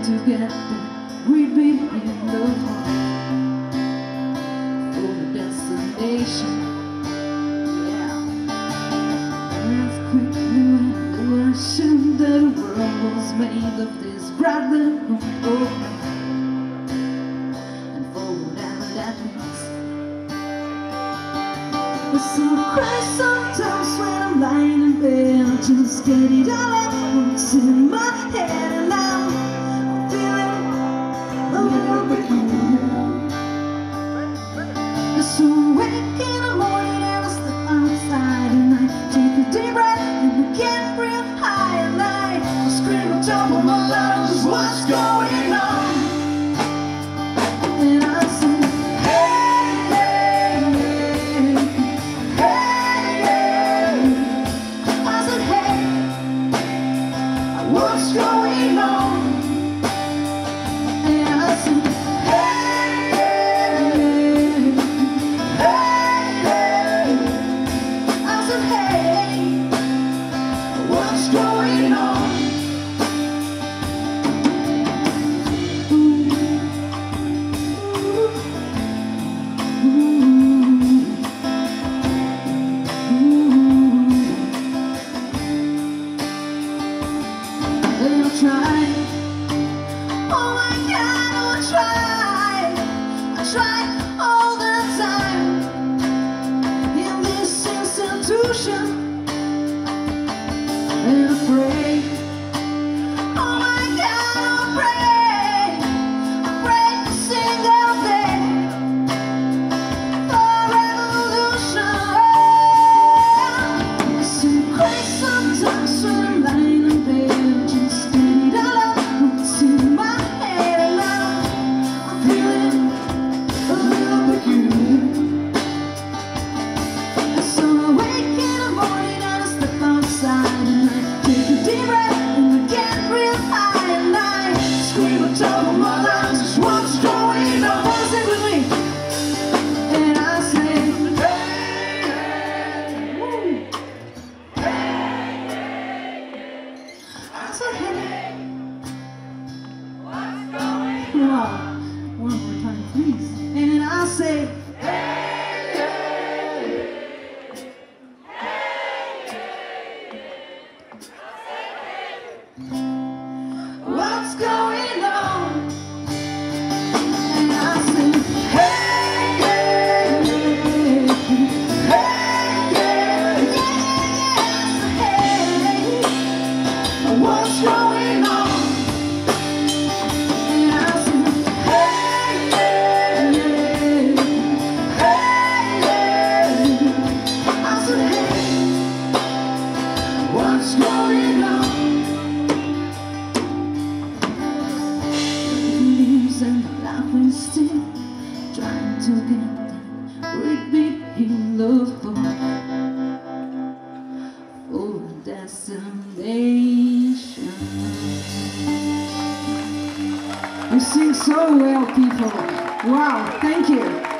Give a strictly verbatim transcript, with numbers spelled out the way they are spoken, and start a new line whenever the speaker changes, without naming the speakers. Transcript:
to get there. We'd be in the heart for the destination. Yeah. As quickly when we assumed that the world was made of this bright and hope, and for whatever that means. I still cry sometimes when I'm lying in bed. I just get it all at once in my head, and I'm feeling a little bit cold. So I wake in the morning and I step outside and I take a deep breath and I get real high and I scream on top of my lungs, what's going on? And I say, what's going on? And I said, hey, hey, hey. I said, hey, what's going on? Ooh, ooh, ooh. I'll try. Oh my God, I'll try. I try all the time in this institution, and I pray. Oh my God, I'll pray. I pray every single day for revolution. I seem crazy sometimes when I'm lying in bed. What's going on? Sing with me. And I say, hey, hey, hey, I said, hey, what's going on? One more time, please. And I say, hey, hey, hey, what's going on? What's going on? And I said, hey, hey, hey, I said, hey, what's going on? The leaves and the laughing still trying to get that we'd be in love for for destination. You sing so well, people. Wow, thank you.